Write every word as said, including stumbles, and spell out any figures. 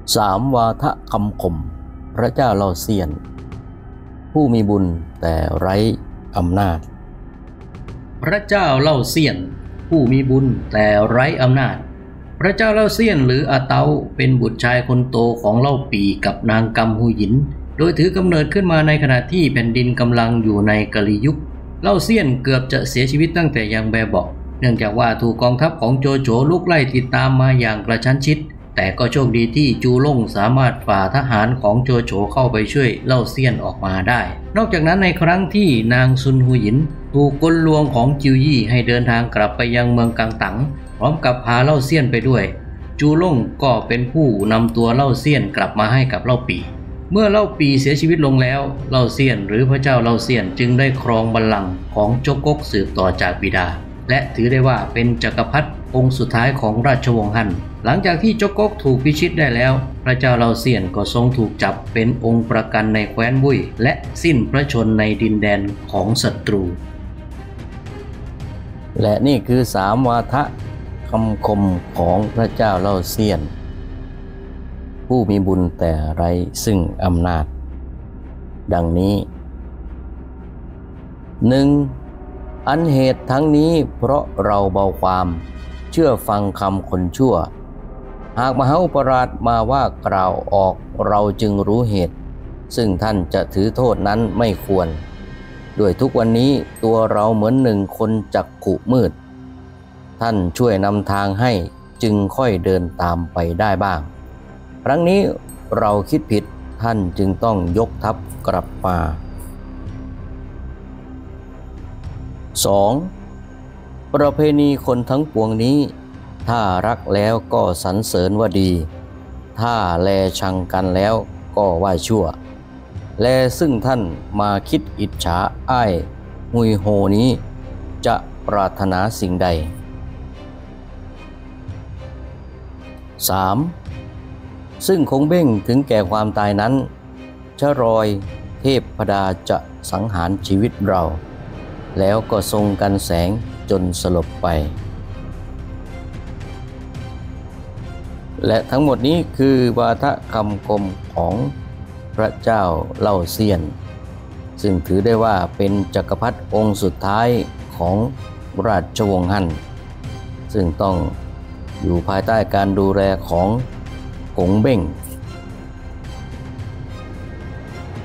สามวาทะคำคมพระเจ้าเล่าเซียนผู้มีบุญแต่ไร้อำนาจพระเจ้าเล่าเซียนผู้มีบุญแต่ไร้อำนาจพระเจ้าเล่าเซียนหรืออาเตาเป็นบุตรชายคนโตของเล่าปีกับนางกำฮูหยินโดยถือกำเนิดขึ้นมาในขณะที่แผ่นดินกำลังอยู่ในกลียุคเล่าเซียนเกือบจะเสียชีวิตตั้งแต่ยังแบบเบาะเนื่องจากว่าถูกกองทัพของโจโฉลุกไล่ติดตามมาอย่างกระชั้นชิดแต่ก็โชคดีที่จูล่งสามารถฝ่าทหารของโจโฉเข้าไปช่วยเล่าเซียนออกมาได้นอกจากนั้นในครั้งที่นางซุนฮูหยินถูกกลลวงของจิวยี่ให้เดินทางกลับไปยังเมืองกังตังพร้อมกับพาเล่าเซียนไปด้วยจูล่งก็เป็นผู้นำตัวเล่าเซียนกลับมาให้กับเล่าปีเมื่อเล่าปีเสียชีวิตลงแล้วเล่าเซียนหรือพระเจ้าเล่าเซียนจึงได้ครองบัลลังก์ของจกก๊กสืบต่อจากบิดาและถือได้ว่าเป็นจักรพรรดิองค์สุดท้ายของราชวงศ์ฮั่นหลังจากที่จกก๊กถูกพิชิตได้แล้วพระเจ้าเล่าเซียนก็ทรงถูกจับเป็นองค์ประกันในแคว้นบุ้ยและสิ้นพระชนในดินแดนของศัตรูและนี่คือสามวาทะคำคมของพระเจ้าเล่าเซียนผู้มีบุญแต่ไร้ซึ่งอำนาจดังนี้ หนึ่ง. อันเหตุทั้งนี้เพราะเราเบาความเชื่อฟังคำคนชั่วหากมหาอุปราชมาว่ากล่าวออกเราจึงรู้เหตุซึ่งท่านจะถือโทษนั้นไม่ควรด้วยทุกวันนี้ตัวเราเหมือนหนึ่งคนจักขุมืดท่านช่วยนำทางให้จึงค่อยเดินตามไปได้บ้างครั้งนี้เราคิดผิดท่านจึงต้องยกทัพกลับมาสอง. ประเพณีคนทั้งปวงนี้ถ้ารักแล้วก็สรรเสริญว่าดีถ้าแลชังกันแล้วก็ว่าชั่วแลซึ่งท่านมาคิดอิจฉาอ้ายหุยโหนี้จะปรารถนาสิ่งใด สาม. ซึ่งคงเบ้งถึงแก่ความตายนั้นชรอยเทพพดาจะสังหารชีวิตเราแล้วก็ทรงกันแสงจนสลบไปและทั้งหมดนี้คือวาทะคำคมของพระเจ้าเล่าเซียนซึ่งถือได้ว่าเป็นจักรพรรดิองค์สุดท้ายของราชวงศ์ฮั่นซึ่งต้องอยู่ภายใต้การดูแลของกงเบ้ง